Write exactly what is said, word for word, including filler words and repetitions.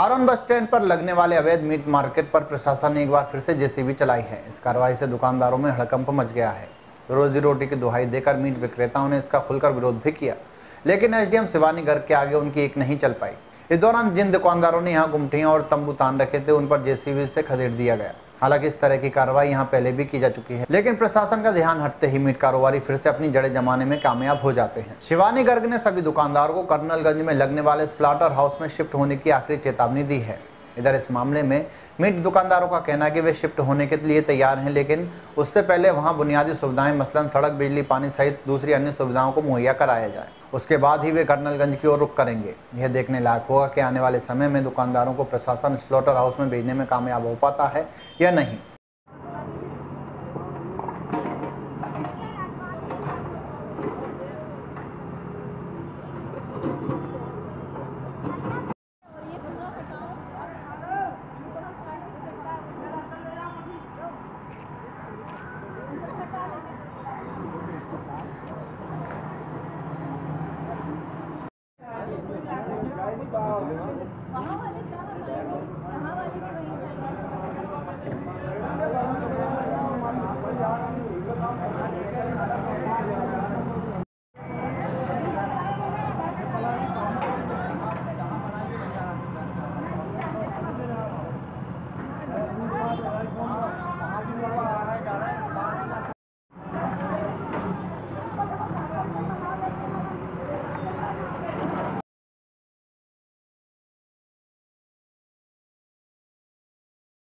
हारून bus stand पर लगने वाले अवैध मीट मार्केट पर प्रशासन ने एक बार फिर से जेसीबी चलाई है। इस कार्रवाई से दुकानदारों में हड़कंप मच गया है। रोजी रोटी की दुहाई देकर मीट विक्रेताओं ने इसका खुलकर विरोध भी किया, लेकिन एसडीएम शिवानी गर्ग के आगे उनकी एक नहीं चल पाई। इस दौरान जिन दुकानदारों ने यहाँ गुमटियां और तंबू तान रखे थे, उन पर जेसीबी से खदेड़ दिया गया। हालांकि इस तरह की कार्रवाई यहाँ पहले भी की जा चुकी है, लेकिन प्रशासन का ध्यान हटते ही मीट कारोबारी फिर से अपनी जड़ें जमाने में कामयाब हो जाते हैं। शिवानी गर्ग ने सभी दुकानदारों को कर्नलगंज में लगने वाले स्लॉटर हाउस में शिफ्ट होने की आखिरी चेतावनी दी है। इधर इस मामले में मीट दुकानदारों का कहना है कि वे शिफ्ट होने के लिए तैयार हैं, लेकिन उससे पहले वहां बुनियादी सुविधाएं मसलन सड़क, बिजली, पानी सहित दूसरी अन्य सुविधाओं को मुहैया कराया जाए। उसके बाद ही वे कर्नलगंज की ओर रुख करेंगे। यह देखने लायक होगा कि आने वाले समय में दुकानदारों को प्रशासन स्लॉटर हाउस में भेजने में कामयाब हो पाता है या नहीं।